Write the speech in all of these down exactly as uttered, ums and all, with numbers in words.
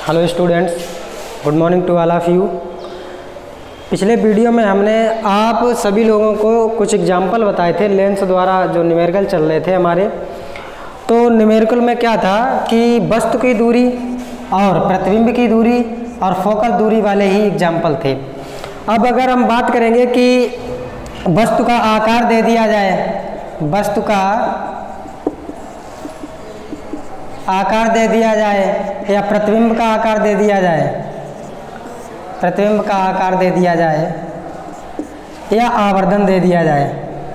Hello students, good morning to all of you. पिछले video में हमने आप सभी लोगों को कुछ एग्जाम्पल बताए थे लेंस द्वारा जो न्यूमेरिकल चल रहे थे हमारे। तो न्यूमेरिकल में क्या था कि वस्तु की दूरी और प्रतिबिंब की दूरी और फोकस दूरी वाले ही एग्जाम्पल थे। अब अगर हम बात करेंगे कि वस्तु का आकार दे दिया जाए, वस्तु का आकार दे दिया जाए या प्रतिबिंब का आकार दे दिया जाए, प्रतिबिंब का आकार दे दिया जाए या आवर्धन दे दिया जाए,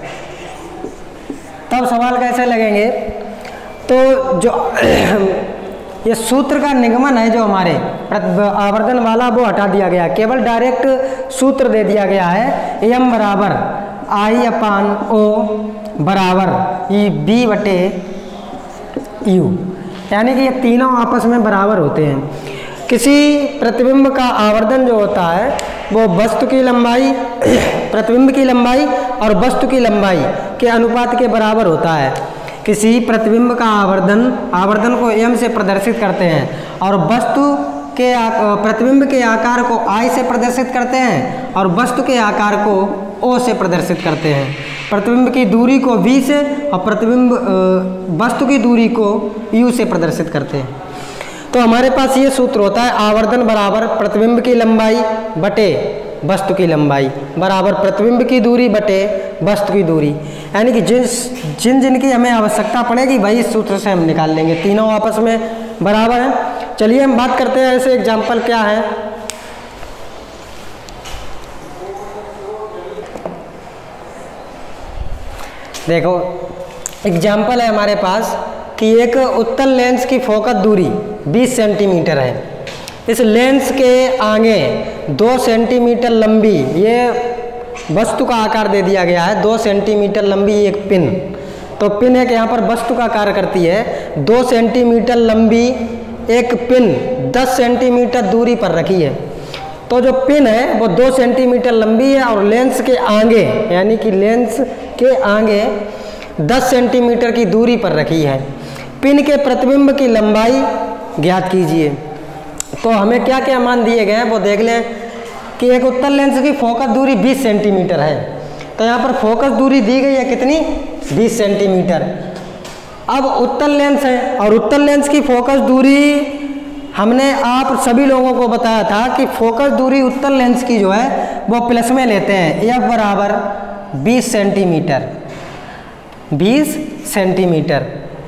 तब सवाल कैसे लगेंगे। तो जो ये सूत्र का निगमन है जो हमारे आवर्धन वाला वो हटा दिया गया, केवल डायरेक्ट सूत्र दे दिया गया है एम बराबर आई अपान ओ बराबर ई बी बटे यू, यानी कि ये तीनों आपस में बराबर होते हैं। किसी प्रतिबिंब का आवर्धन जो होता है वो वस्तु की लंबाई, प्रतिबिंब की लंबाई और वस्तु की लंबाई के अनुपात के बराबर होता है। किसी प्रतिबिंब का आवर्धन आवर्धन को एम से प्रदर्शित करते हैं और वस्तु के प्रतिबिंब के आकार को आई से प्रदर्शित करते हैं और वस्तु के आकार को ओ से प्रदर्शित करते हैं। प्रतिबिंब की दूरी को v से और प्रतिबिंब वस्तु की दूरी को u से प्रदर्शित करते हैं। तो हमारे पास ये सूत्र होता है आवर्धन बराबर प्रतिबिंब की लंबाई बटे वस्तु की लंबाई बराबर प्रतिबिंब की दूरी बटे वस्तु की दूरी, यानी कि जिस जिन जिन की हमें आवश्यकता पड़ेगी वही इस सूत्र से हम निकाल लेंगे, तीनों आपस में बराबर हैं। चलिए हम बात करते हैं ऐसे एग्जाम्पल क्या है। देखो एग्जाम्पल है हमारे पास कि एक उत्तल लेंस की फोकस दूरी बीस सेंटीमीटर है। इस लेंस के आगे दो सेंटीमीटर लंबी, ये वस्तु का आकार दे दिया गया है, दो सेंटीमीटर लंबी एक पिन। तो पिन एक यहाँ पर वस्तु का कार्य करती है। दो सेंटीमीटर लंबी एक पिन दस सेंटीमीटर दूरी पर रखी है। तो जो पिन है वो दो सेंटीमीटर लंबी है और लेंस के आगे, यानी कि लेंस के आगे दस सेंटीमीटर की दूरी पर रखी है। पिन के प्रतिबिंब की लंबाई ज्ञात कीजिए। तो हमें क्या क्या मान दिए गए हैं वो देख लें कि एक उत्तल लेंस की फोकस दूरी बीस सेंटीमीटर है। तो यहाँ पर फोकस दूरी दी गई है कितनी, बीस सेंटीमीटर। अब उत्तल लेंस है और उत्तल लेंस की फोकस दूरी हमने आप सभी लोगों को बताया था कि फोकस दूरी उत्तल लेंस की जो है वो प्लस में लेते हैं। एफ बराबर बीस सेंटीमीटर, बीस सेंटीमीटर,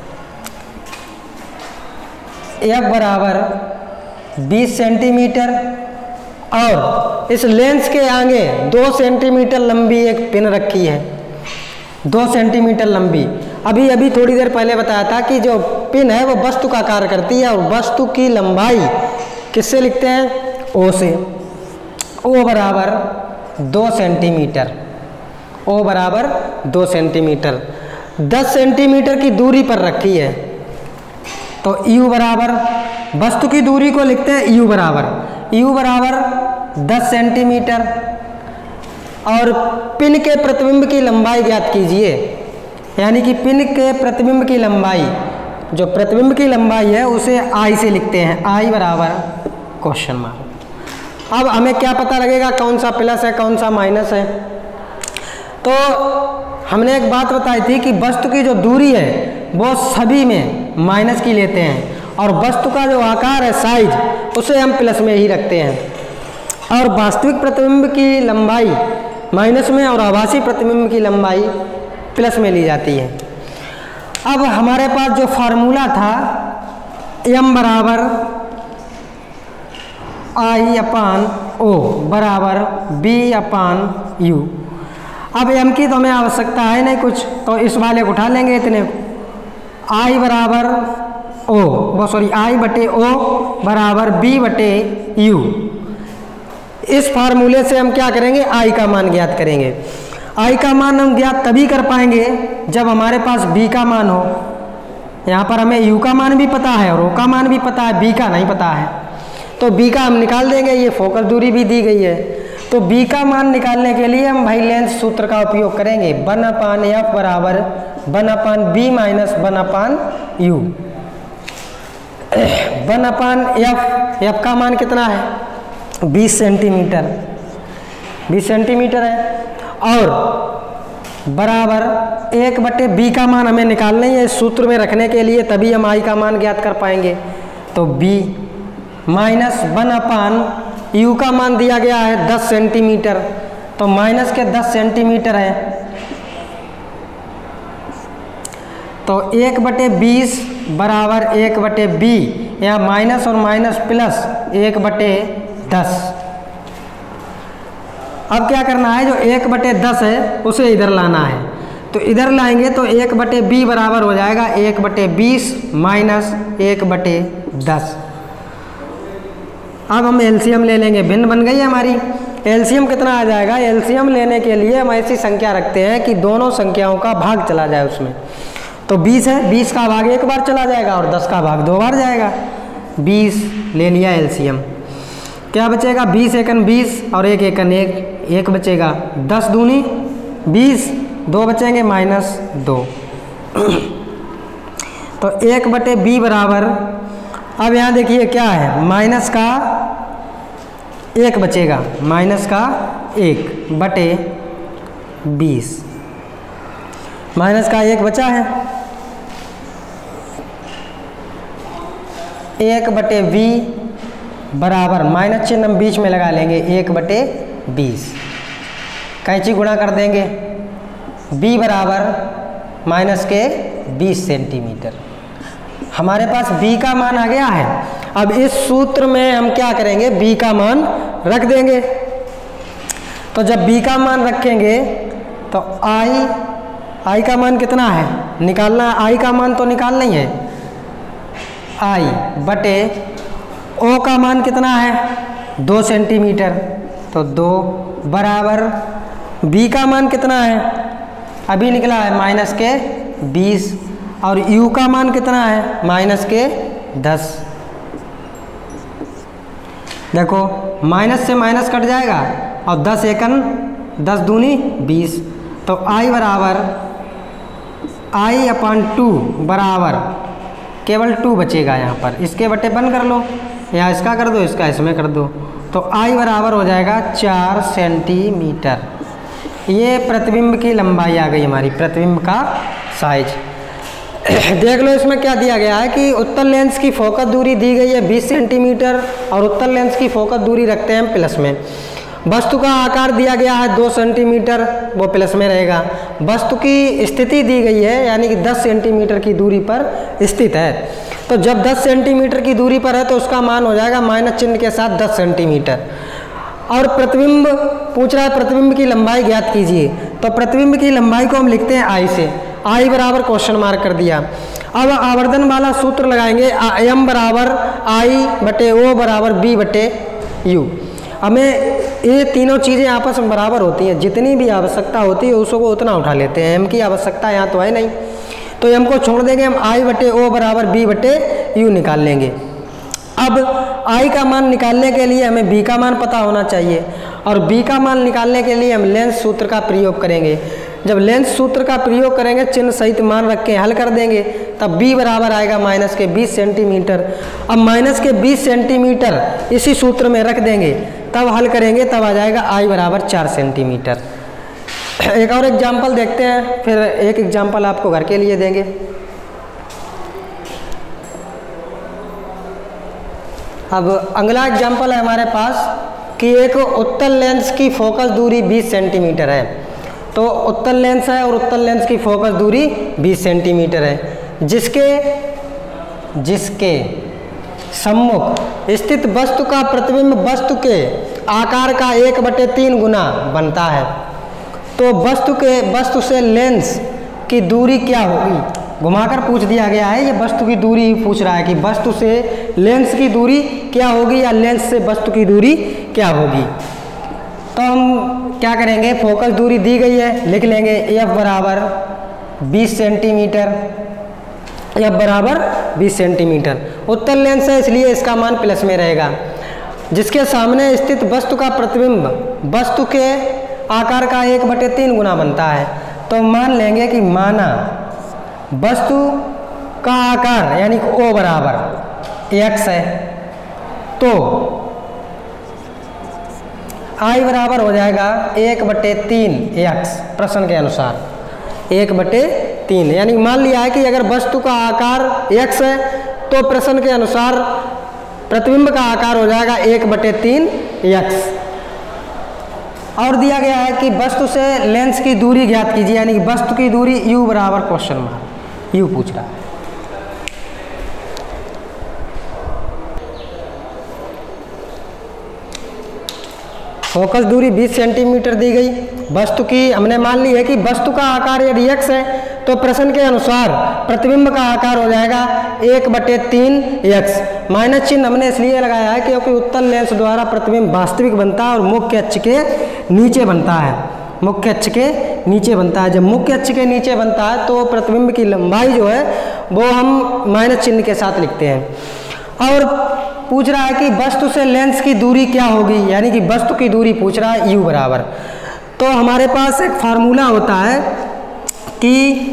एफ बराबर बीस सेंटीमीटर और इस लेंस के आगे दो सेंटीमीटर लंबी एक पिन रखी है, दो सेंटीमीटर लंबी। अभी अभी थोड़ी देर पहले बताया था कि जो पिन है वो वस्तु का कार्य करती है और वस्तु की लंबाई किससे लिखते हैं, ओ से। ओ बराबर दो सेंटीमीटर, ओ बराबर दो सेंटीमीटर, दस सेंटीमीटर की दूरी पर रखी है। तो यू बराबर वस्तु की दूरी को लिखते हैं यू बराबर यू बराबर दस सेंटीमीटर और पिन के प्रतिबिंब की लंबाई ज्ञात कीजिए, यानी कि पिन के प्रतिबिंब की लंबाई, जो प्रतिबिंब की लंबाई है उसे आई से लिखते हैं, आई बराबर क्वेश्चन मार्क। अब हमें क्या पता लगेगा कौन सा प्लस है कौन सा माइनस है। तो हमने एक बात बताई थी कि वस्तु की जो दूरी है वो सभी में माइनस की लेते हैं और वस्तु का जो आकार है साइज उसे हम प्लस में ही रखते हैं और वास्तविक प्रतिबिंब की लंबाई माइनस में और आभासी प्रतिबिंब की लंबाई प्लस में ली जाती है। अब हमारे पास जो फार्मूला था एम बराबर आई अपान ओ बराबर बी अपान यू। अब एम की तो हमें आवश्यकता है नहीं कुछ, तो इस वाले को उठा लेंगे इतने। आई बराबर ओ वो सॉरी आई बटे ओ बराबर बी बटे यू। इस फार्मूले से हम क्या करेंगे, आई का मान ज्ञात करेंगे। आई का मान हम ज्ञात तभी कर पाएंगे जब हमारे पास बी का मान हो। यहाँ पर हमें यू का मान भी पता है और ओ का मान भी पता है, बी का नहीं पता है। तो बी का हम निकाल देंगे, ये फोकस दूरी भी दी गई है। तो बी का मान निकालने के लिए हम भाई लेंस सूत्र का उपयोग करेंगे, वन अपान एफ बराबर one upon B minus one upon U. One upon F, F का मान कितना है बीस सेंटीमीटर, बीस सेंटीमीटर है, और बराबर एक बटे बी का मान हमें निकालना ही है इस सूत्र में रखने के लिए, तभी हम आई का मान ज्ञात कर पाएंगे। तो B minus one upon U का मान दिया गया है दस सेंटीमीटर, तो माइनस के दस सेंटीमीटर है, तो एक बटे बीस बराबर एक बटे बी, यहाँ माइनस और माइनस प्लस एक बटे दस। अब क्या करना है, जो एक बटे दस है उसे इधर लाना है, तो इधर लाएंगे तो एक बटे बी बराबर हो जाएगा एक बटे बीस माइनस एक बटे दस। अब हम एलसीएम ले लेंगे, भिन्न बन गई है हमारी। एलसीएम कितना आ जाएगा, एलसीएम लेने के लिए हम ऐसी संख्या रखते हैं कि दोनों संख्याओं का भाग चला जाए उसमें। तो बीस है, बीस का भाग एक बार चला जाएगा और दस का भाग दो बार जाएगा। बीस ले लिया एलसीएम, क्या बचेगा, बीस एकन बीस और एक एकन एक, एक बचेगा, दस दूनी बीस, दो बचेंगे माइनस दो। तो एक बटे बी बराबर, अब यहाँ देखिए क्या है, माइनस का एक बचेगा, माइनस का एक बटे बीस, माइनस का एक बचा है, एक बटे बी बराबर माइनस चिन्ह हम बीच में लगा लेंगे, एक बटे बीस, कैंची गुणा कर देंगे, b बराबर माइनस के बीस सेंटीमीटर। हमारे पास b का मान आ गया है। अब इस सूत्र में हम क्या करेंगे, b का मान रख देंगे। तो जब b का मान रखेंगे तो i, i का मान कितना है निकालना, i का मान तो निकालना ही है, i बटे o का मान कितना है दो सेंटीमीटर, तो दो बराबर b का मान कितना है अभी निकला है माइनस के बीस, और u का मान कितना है माइनस के दस। देखो माइनस से माइनस कट जाएगा और दस एकन दस दूनी बीस, तो i बराबर i अपॉन टू बराबर केवल टू बचेगा यहाँ पर, इसके बटे बंद कर लो, या इसका कर दो इसका इसमें कर दो, तो i बराबर हो जाएगा चार सेंटीमीटर। ये प्रतिबिंब की लंबाई आ गई हमारी, प्रतिबिंब का साइज। देख लो इसमें क्या दिया गया है कि उत्तल लेंस की फोकस दूरी दी गई है बीस सेंटीमीटर और उत्तल लेंस की फोकस दूरी रखते हैं प्लस में। वस्तु का आकार दिया गया है दो सेंटीमीटर, वो प्लस में रहेगा। वस्तु की स्थिति दी गई है यानी कि दस सेंटीमीटर की दूरी पर स्थित है, तो जब दस सेंटीमीटर की दूरी पर है तो उसका मान हो जाएगा माइनस चिन्ह के साथ दस सेंटीमीटर। और प्रतिबिंब पूछ रहा है प्रतिबिंब की लंबाई ज्ञात कीजिए, तो प्रतिबिंब की लंबाई को हम लिखते हैं आई से, आई बराबर क्वेश्चन मार्क कर दिया। अब आवर्धन वाला सूत्र लगाएंगे, एम बराबर आई बटे ओ बराबर बी बटे यू। हमें ये तीनों चीज़ें आपस में बराबर होती हैं, जितनी भी आवश्यकता होती है उसको उतना उठा लेते हैं, एम की आवश्यकता यहाँ तो है नहीं, तो एम को छोड़ देंगे, हम आई बटे ओ बराबर बी बटे यू निकाल लेंगे। अब i का मान निकालने के लिए हमें b का मान पता होना चाहिए, और b का मान निकालने के लिए हम लेंस सूत्र का प्रयोग करेंगे। जब लेंस सूत्र का प्रयोग करेंगे, चिन्ह सहित मान रख के हल कर देंगे, तब b बराबर आएगा माइनस के बीस सेंटीमीटर। अब माइनस के बीस सेंटीमीटर इसी सूत्र में रख देंगे, तब हल करेंगे, तब आ जाएगा i बराबर चार सेंटीमीटर। एक और एग्जाम्पल देखते हैं, फिर एक एग्जाम्पल आपको घर के लिए देंगे। अब अगला एग्जाम्पल है हमारे पास कि एक उत्तल लेंस की फोकस दूरी बीस सेंटीमीटर है। तो उत्तल लेंस है और उत्तल लेंस की फोकस दूरी बीस सेंटीमीटर है, जिसके जिसके सम्मुख स्थित वस्तु का प्रतिबिंब वस्तु के आकार का एक बटे तीन गुना बनता है। तो वस्तु के वस्तु से लेंस की दूरी क्या होगी, घुमाकर पूछ दिया गया है, ये वस्तु की दूरी ही पूछ रहा है कि वस्तु से लेंस की दूरी क्या होगी या लेंस से वस्तु की दूरी क्या होगी। तो हम क्या करेंगे, फोकस दूरी दी गई है, लिख लेंगे एफ बराबर बीस सेंटीमीटर, एफ बराबर बीस सेंटीमीटर। उत्तल लेंस है इसलिए इसका मान प्लस में रहेगा। जिसके सामने स्थित वस्तु का प्रतिबिंब वस्तु के आकार का एक बटे तीन गुना बनता है, तो मान लेंगे कि माना वस्तु का आकार यानी कि ओ बराबर एक्स है तो आई बराबर हो जाएगा एक बटे तीन एक्स, प्रश्न के अनुसार एक बटे तीन। यानी मान लिया है कि अगर वस्तु का आकार एक्स है तो प्रश्न के अनुसार प्रतिबिंब का आकार हो जाएगा एक बटे तीन एक्स। और दिया गया है कि वस्तु से लेंस की दूरी ज्ञात कीजिए, यानी कि वस्तु की दूरी u बराबर क्वेश्चन मार्क u पूछ रहा है। फोकस दूरी बीस सेंटीमीटर दी गई। वस्तु की हमने मान ली है कि वस्तु का आकार यदि x है तो प्रश्न के अनुसार प्रतिबिंब का आकार हो जाएगा एक बटे तीन एक्स। माइनस चिन्ह हमने इसलिए लगाया है क्योंकि उत्तल लेंस द्वारा प्रतिबिंब वास्तविक बनता है और मुख्य अक्ष के नीचे बनता है, मुख्य अक्ष के नीचे बनता है। जब मुख्य अक्ष के नीचे बनता है तो प्रतिबिंब की लंबाई जो है वो हम माइनस चिन्ह के साथ लिखते हैं। और पूछ रहा है कि वस्तु से लेंस की दूरी क्या होगी, यानी कि वस्तु की दूरी पूछ रहा है u बराबर। तो हमारे पास एक फार्मूला होता है कि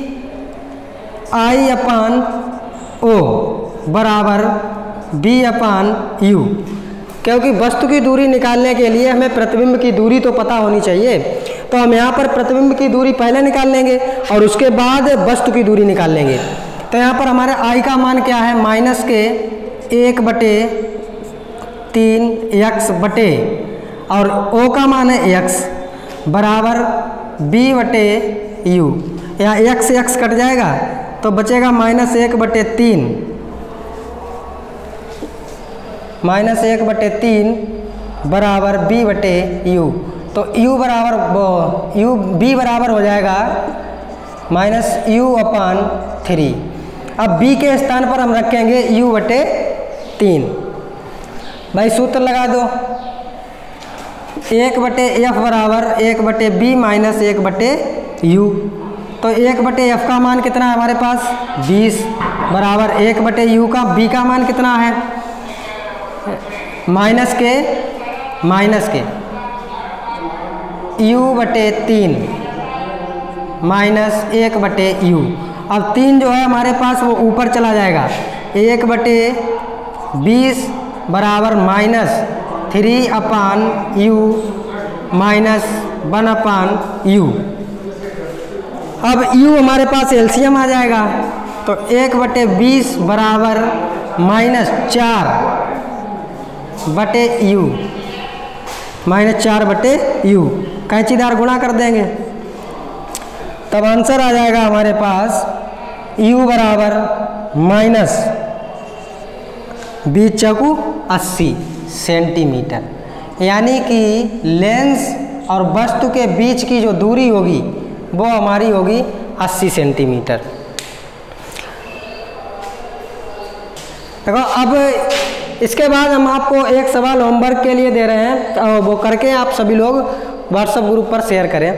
आई अपान ओ बराबर बी अपान यू, क्योंकि वस्तु की दूरी निकालने के लिए हमें प्रतिबिंब की दूरी तो पता होनी चाहिए। तो हम यहाँ पर प्रतिबिंब की दूरी पहले निकाल लेंगे और उसके बाद वस्तु की दूरी निकाल लेंगे। तो यहाँ पर हमारे आई का मान क्या है, माइनस के एक बटे तीन एक्स बटे और ओ का मान है एक्स बराबर बी बटे यू। यहाँ एक्स एक्स कट जाएगा तो बचेगा माइनस एक बटे तीन, माइनस एक बटे तीन बराबर बी बटे यू। तो u बराबर यू बी बराबर हो जाएगा माइनस यू अपान थ्री। अब b के स्थान पर हम रखेंगे u बटे तीन। भाई सूत्र लगा दो, एक बटे एफ बराबर एक बटे बी माइनस एक बटे यू। तो एक बटे एफ का मान कितना है हमारे पास बीस बराबर एक बटे यू का बी का मान कितना है माइनस के माइनस के यू बटे तीन माइनस एक बटे यू। अब तीन जो है हमारे पास वो ऊपर चला जाएगा, एक बटे बीस बराबर minus three upon U minus one upon U. अब u हमारे पास एलसीएम आ जाएगा तो एक बटे बीस बराबर माइनस चार बटे यू, माइनस चार बटे यू। कैंचीदार गुणा कर देंगे तब आंसर आ जाएगा हमारे पास u बराबर माइनस बीस चौकू अस्सी सेंटीमीटर। यानी कि लेंस और वस्तु के बीच की जो दूरी होगी वो हमारी होगी अस्सी सेंटीमीटर। देखो अब इसके बाद हम आपको एक सवाल होमवर्क के लिए दे रहे हैं, तो वो करके आप सभी लोग व्हाट्सएप ग्रुप पर शेयर करें।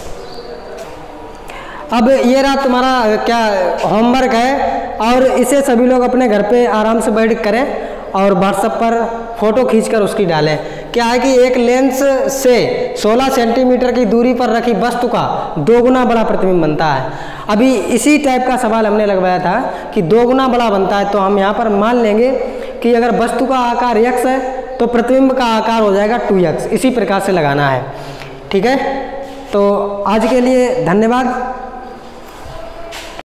अब ये रहा तुम्हारा क्या होमवर्क है और इसे सभी लोग अपने घर पे आराम से बैठ करें और व्हाट्सएप पर फ़ोटो खींचकर उसकी डालें। क्या है कि एक लेंस से सोलह सेंटीमीटर की दूरी पर रखी वस्तु का दो गुना बड़ा प्रतिबिंब बनता है। अभी इसी टाइप का सवाल हमने लगवाया था कि दो गुना बड़ा बनता है, तो हम यहाँ पर मान लेंगे कि अगर वस्तु का आकार x है तो प्रतिबिंब का आकार हो जाएगा टू एक्स। इसी प्रकार से लगाना है, ठीक है। तो आज के लिए धन्यवाद।